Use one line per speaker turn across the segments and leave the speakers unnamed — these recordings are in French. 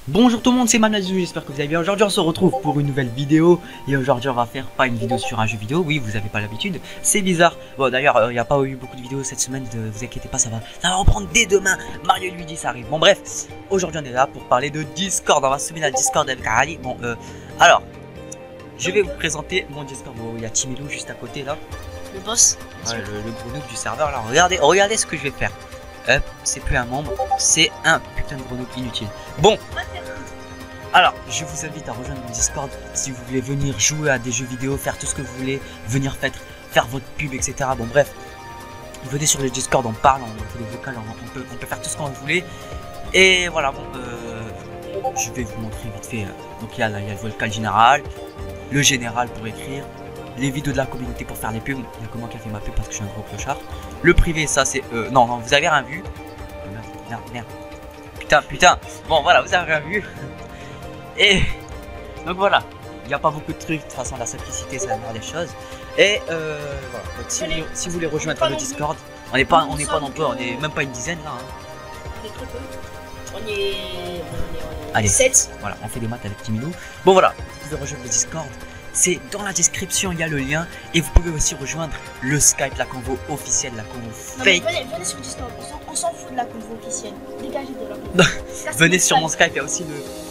Bonjour tout le monde, c'est Mamazou, j'espère que vous allez bien. Aujourd'hui on se retrouve pour une nouvelle vidéo. Et aujourd'hui on va faire pas une vidéo sur un jeu vidéo. Oui, vous avez pas l'habitude, c'est bizarre. Bon d'ailleurs il n'y a pas eu beaucoup de vidéos cette semaine, vous inquiétez pas, ça va reprendre dès demain. Mario et Luigi ça arrive. Bon bref, aujourd'hui on est là pour parler de Discord. On va se mettre à Discord avec Ali. Bon alors, je vais vous présenter mon Discord. Bon, il y a Timilou juste à côté là.
Le boss,
ouais, le gros noob du serveur là. Regardez ce que je vais faire. C'est plus un membre, c'est un putain de gros noob inutile. Bon, alors je vous invite à rejoindre mon Discord si vous voulez venir jouer à des jeux vidéo, faire tout ce que vous voulez, venir faire votre pub, etc. Bon bref, venez sur le Discord, on parle, on fait des vocales, on peut faire tout ce qu'on voulait. Et voilà, bon, je vais vous montrer vite fait. Donc il y a le vocal général, le général pour écrire, les vidéos de la communauté pour faire les pubs. Il y a que moi qui a fait ma pub parce que je suis un gros clochard. Le privé, ça c'est non, vous avez rien vu. Merde. Putain. Bon voilà, vous avez rien vu. Et donc voilà, il n'y a pas beaucoup de trucs. De toute façon, la simplicité, c'est la meilleure des choses. Et voilà. Donc, si vous voulez rejoindre le Discord, on n'est pas nombreux, on est même pas une dizaine là.
On est très peu. On est
Allez,
7.
Voilà, on fait des maths avec Timilou. Bon voilà, vous pouvez rejoindre le Discord. C'est dans la description, il y a le lien. Et vous pouvez aussi rejoindre le Skype, la convo officielle, la convo fake.
Venez sur Discord, on s'en fout de la convo officielle. Dégagez de la convo.
Venez sur mon Skype, il y a aussi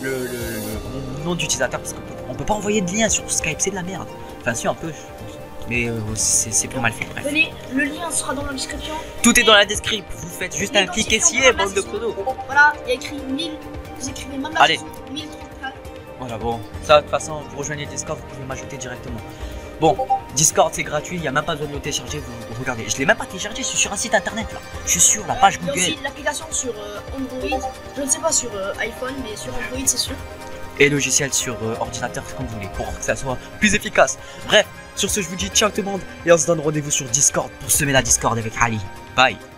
mon nom d'utilisateur. Parce qu'on peut pas envoyer de lien sur Skype, c'est de la merde. Enfin si, un peu, mais c'est plus mal fait, bref.
Venez, le lien sera dans la description.
Tout est dans la description, vous faites juste un clic ici, bande de chrono.
Voilà, il y a écrit 1000, vous écrivez même
allez.
1034.
Voilà, bon, ça de toute façon, vous rejoignez Discord, vous pouvez m'ajouter directement. Bon, Discord c'est gratuit, il n'y a même pas besoin de le télécharger, vous regardez. Je l'ai même pas téléchargé, je suis sur un site internet là. Je suis sur la page Google.
Il y a aussi l'application sur Android, je ne sais pas sur iPhone, mais sur Android c'est sûr.
Et logiciel sur ordinateur comme vous voulez, pour que ça soit plus efficace. Bref, sur ce je vous dis ciao tout le monde, et on se donne rendez-vous sur Discord pour semer la Discord avec Ali. Bye.